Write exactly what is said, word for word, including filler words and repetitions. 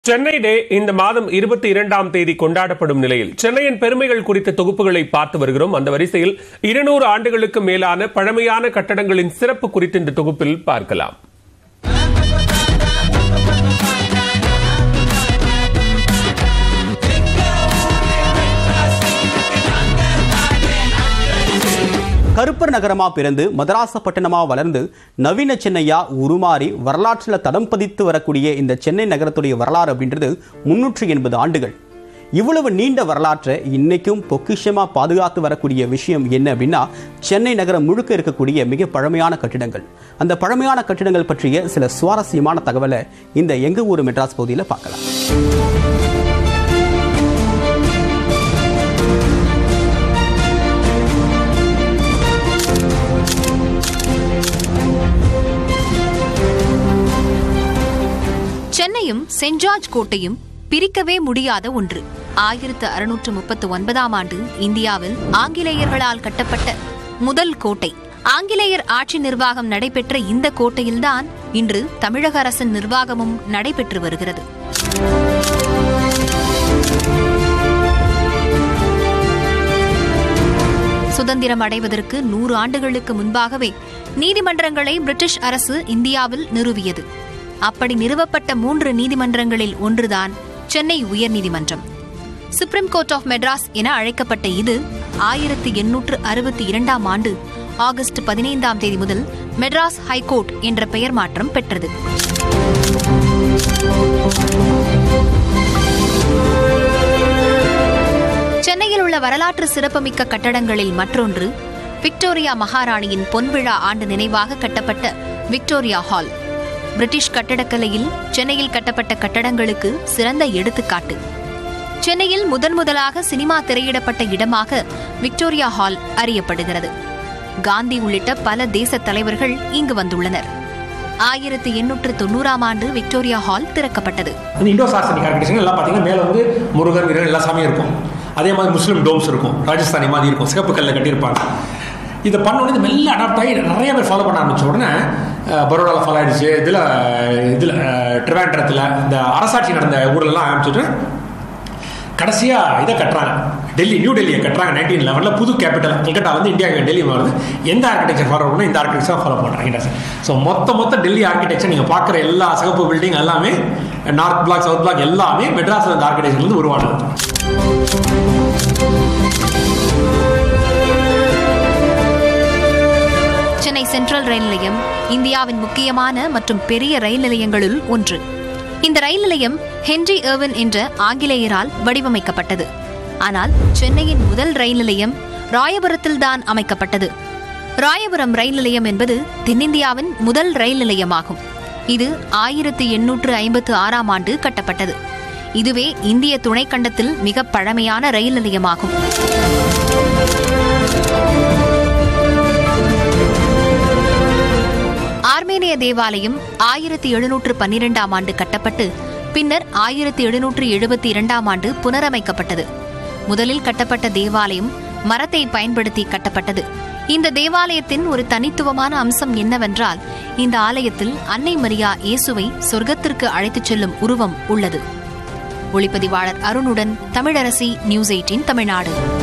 சென்னை டே இந்த மாதம் இருபத்தி இரண்டாம் தேதி கொண்டாடப்படும் நிலையில் சென்னையின் பெருமைகள் குறித்த தொகுப்புகளை பார்த்து வருகிறோம். அந்த வரிசையில் இருநூறு ஆண்டுகளுக்கு மேலான பழமையான கட்டடங்களின் சிறப்பு குறித்து இந்த தொகுப்பில் பார்க்கலாம். கருப்பர் நகரமா பிறந்து மதராச பட்டணமா வளர்ந்து நவீன சென்னையா உருமாறி வரலாற்றில் தடம் பதித்து வரக்கூடிய இந்த சென்னை நகரத்துடைய வரலாறு அப்படின்றது முன்னூற்றி எண்பது ஆண்டுகள். இவ்வளவு நீண்ட வரலாற்றை இன்னைக்கும் பொக்கிஷமா பாதுகாத்து வரக்கூடிய விஷயம் என்ன அப்படின்னா, சென்னை நகரம் முழுக்க இருக்கக்கூடிய மிக பழமையான கட்டிடங்கள். அந்த பழமையான கட்டிடங்கள் பற்றிய சில சுவாரஸ்யமான தகவலை இந்த எங்க ஊரு மெட்ராஸ் பகுதியில் பார்க்கலாம். சென்னையும் சென்ட் ஜார்ஜ் கோட்டையும் பிரிக்கவே முடியாத ஒன்று. ஆயிரத்து அறுநூற்று முப்பத்தி ஒன்பதாம் ஆண்டு இந்தியாவில் ஆங்கிலேயர்களால் கட்டப்பட்ட முதல் கோட்டை. ஆங்கிலேயர் ஆட்சி நிர்வாகம் நடைபெற்ற இந்த கோட்டையில்தான் இன்று தமிழக அரசின் நிர்வாகமும் நடைபெற்று வருகிறது. சுதந்திரம் அடைவதற்கு நூறு ஆண்டுகளுக்கு முன்பாகவே நீதிமன்றங்களை பிரிட்டிஷ் அரசு இந்தியாவில் நிறுவியது. அப்படி நிறுவப்பட்ட மூன்று நீதிமன்றங்களில் ஒன்றுதான் சென்னை உயர்நீதிமன்றம். சுப்ரீம் கோர்ட் ஆஃப் மெட்ராஸ் என அழைக்கப்பட்ட இது ஆயிரத்தி எண்ணூற்று அறுபத்தி இரண்டாம் ஆண்டு ஆகஸ்ட் பதினைந்தாம் தேதி முதல் மெட்ராஸ் ஹைகோர்ட் என்ற பெயர் மாற்றம் பெற்றது. சென்னையில் உள்ள வரலாற்று சிறப்புமிக்க கட்டடங்களில் மற்றொன்று விக்டோரியா மகாராணியின் பொன்விழா ஆண்டு நினைவாக கட்டப்பட்ட விக்டோரியா ஹால். பிரிட்டிஷ் கட்டடக்கலையில் சென்னையில் கட்டப்பட்ட கட்டடங்களுக்கு சிறந்த எடுத்துக்காட்டு. சென்னையில் முதன் முதலாக சினிமா திரையிடப்பட்ட இடமாக விக்டோரியா ஹால் அறியப்படுகிறது. காந்தி உள்ளிட்ட பல தேச தலைவர்கள் இங்கு வந்துள்ளனர். ஆயிரத்தி எண்ணூற்று தொண்ணூறாம் ஆண்டு விக்டோரியா ஹால் திறக்கப்பட்டது. இண்டோ சாசனிக் ஆர்கிடெக்சர் எல்லாம் பார்த்தீங்கன்னா மேலே வந்து முருகன் வீரன் எல்லா சாமியும் இருக்கும். அதே மாதிரி முஸ்லீம் டோம்ஸ் இருக்கும், ராஜஸ்தானி மாதிரி இருக்கும், சிகப்பு கல்ல கட்டியிருப்பாங்க. இதை பண்ணோடனே இது மெல்ல அடாப்ட் ஆகி நிறைய பேர் ஃபாலோ பண்ண ஆரம்பிச்ச உடனே பரோடாவில் ஃபாலோ ஆகிடுச்சு. இதில் இதில் ட்ரிவாண்ட்ரத்தில் இந்த அரசாட்சி நடந்த ஊரெல்லாம் ஆரம்பிச்சுட்டு கடைசியாக இதை கட்டுறாங்க. டெல்லி நியூ டெல்லியை கட்டுறாங்க. நைன்டீன் லெவனில் புது கேபிட்டல் கல்கட்டா வந்து இந்தியாவுக்கு டெல்லி வருது. எந்த ஆர்கிடெக்சர் ஃபாலோ பண்ணணும், இந்த ஆர்கிடெக்சர் ஃபாலோ பண்ணுறாங்க. ஸோ மொத்த மொத்த டெல்லி ஆர்கிடெக்சர் நீங்கள் பார்க்குற எல்லா சிகப்பு பில்டிங் எல்லாமே நார்த் பிளாக் சவுத் பிளாக் எல்லாமே மெட்ராஸில் இந்த ஆர்கிடெக்சர்லேருந்து உருவானது. சென்னை சென்ட்ரல் ரயில் நிலையம் இந்தியாவின் முக்கியமான மற்றும் பெரிய ரயில் நிலையங்களுள் ஒன்று. இந்த ரயில் நிலையம் ஹென்றி எர்வின் என்ற ஆங்கிலேயரால் வடிவமைக்கப்பட்டது. ஆனால் சென்னையின் முதல் ரயில் நிலையம் ராயபுரத்தில்தான் அமைக்கப்பட்டது. ராயபுரம் ரயில் நிலையம் என்பது தென்னிந்தியாவின் முதல் ரயில் நிலையமாகும். இது ஆயிரத்தி எண்ணூற்று ஐம்பத்து ஆறாம் ஆண்டு கட்டப்பட்டது. இதுவே இந்திய துணைக்கண்டத்தில் மிக பழமையான ரயில் நிலையமாகும். ஆர்மேனிய தேவாலயம் ஆயிரத்தி எழுநூற்று பன்னிரெண்டாம் ஆண்டு கட்டப்பட்டு பின்னர் ஆயிரத்தி எழுநூற்று எழுபத்தி இரண்டாம் ஆண்டு புனரமைக்கப்பட்டது. முதலில் கட்டப்பட்ட தேவாலயம் மரத்தை பயன்படுத்தி கட்டப்பட்டது. இந்த தேவாலயத்தின் ஒரு தனித்துவமான அம்சம் என்னவென்றால், இந்த ஆலயத்தில் அன்னை மரியா இயேசுவை சொர்க்கத்திற்கு அழைத்துச் செல்லும் உருவம் உள்ளது. ஒளிப்பதிவாளர் அருணுடன் தமிழரசி, நியூஸ் எயிட்டீன் தமிழ்நாடு.